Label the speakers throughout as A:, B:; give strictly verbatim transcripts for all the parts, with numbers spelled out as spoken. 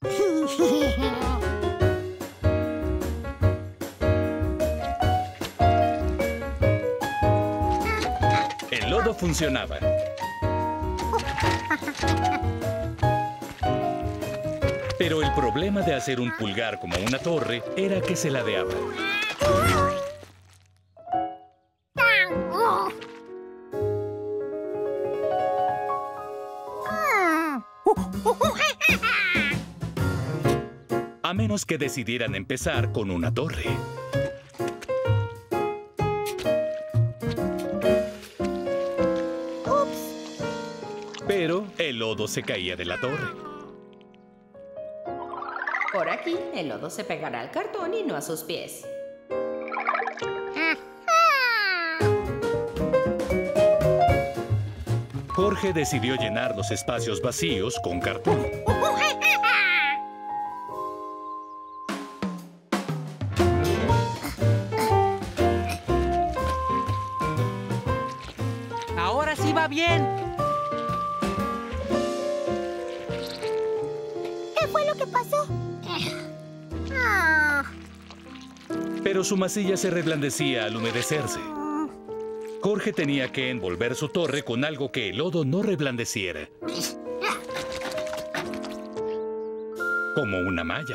A: El lodo funcionaba. Pero el problema de hacer un pulgar como una torre era que se ladeaba. A menos que decidieran empezar con una torre. Pero el lodo se caía de la torre.
B: Por aquí, el lodo se pegará al cartón y no a sus pies.
A: Jorge decidió llenar los espacios vacíos con cartón.
C: ¡Ahora sí va bien!
D: ¿Qué fue lo que pasó?
A: Pero su masilla se reblandecía al humedecerse. Jorge tenía que envolver su torre con algo que el lodo no reblandeciera. Como una malla.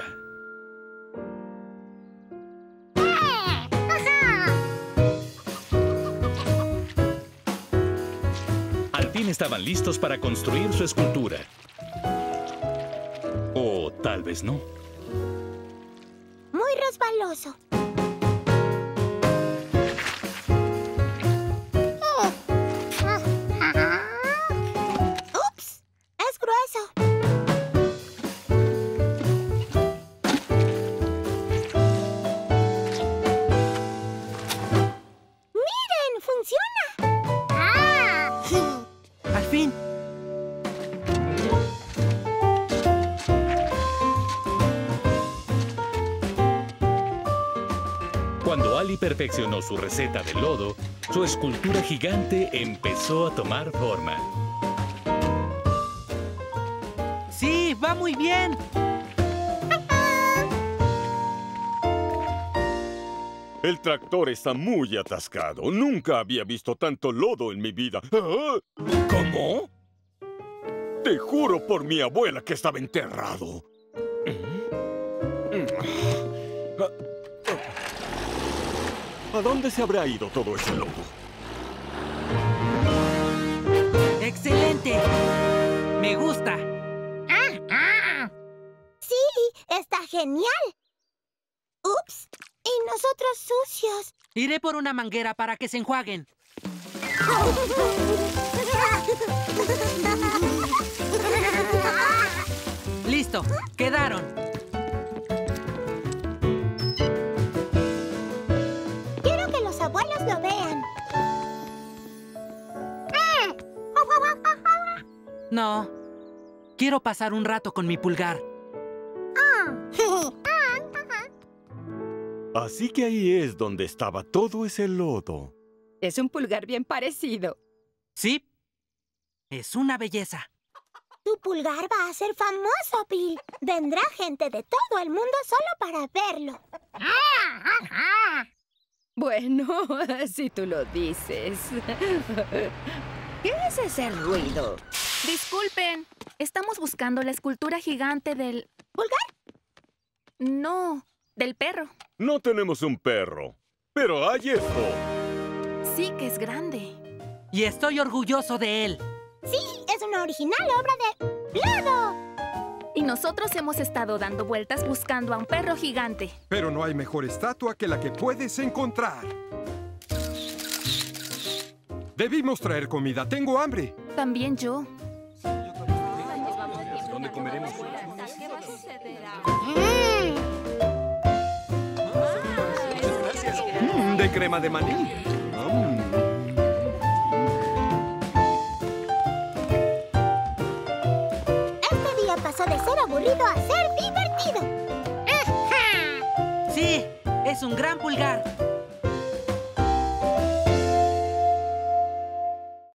A: Al fin estaban listos para construir su escultura. O tal vez no.
D: Muy resbaloso. ¡Ups! Es grueso. ¡Miren! ¡Funciona!
C: ¡Al fin!
A: Cuando Ali perfeccionó su receta de lodo, su escultura gigante empezó a tomar forma.
C: ¡Sí! ¡Va muy bien!
E: El tractor está muy atascado. Nunca había visto tanto lodo en mi vida. ¿Ah? ¿Cómo? Te juro por mi abuela que estaba enterrado. ¿A dónde se habrá ido todo ese lodo?
C: ¡Excelente! ¡Me gusta!
D: ¡Sí! ¡Está genial! ¡Ups! ¡Y nosotros sucios!
C: Iré por una manguera para que se enjuaguen. ¡Listo! ¡Quedaron!
D: Quiero que los abuelos lo vean.
C: No. Quiero pasar un rato con mi pulgar.
E: Así que ahí es donde estaba todo ese lodo.
B: Es un pulgar bien parecido.
C: Sí. Es una belleza.
D: Tu pulgar va a ser famoso, Bill. Vendrá gente de todo el mundo solo para verlo.
B: Bueno, si tú lo dices. ¿Qué es ese ruido?
F: Disculpen, estamos buscando la escultura gigante del...
D: ¿Pulgar?
F: No, del perro.
E: No tenemos un perro, pero hay esto.
F: Sí que es grande.
C: Y estoy orgulloso de él.
D: Sí, es una original obra de lodo.
F: Y nosotros hemos estado dando vueltas buscando a un perro gigante.
G: Pero no hay mejor estatua que la que puedes encontrar. Debimos traer comida. Tengo hambre.
F: También yo.
E: ¿Dónde comeremos?
G: Mm, de crema de maní. Mm.
D: Este día pasó de ser aburrido a ser divertido.
C: Sí, es un gran pulgar.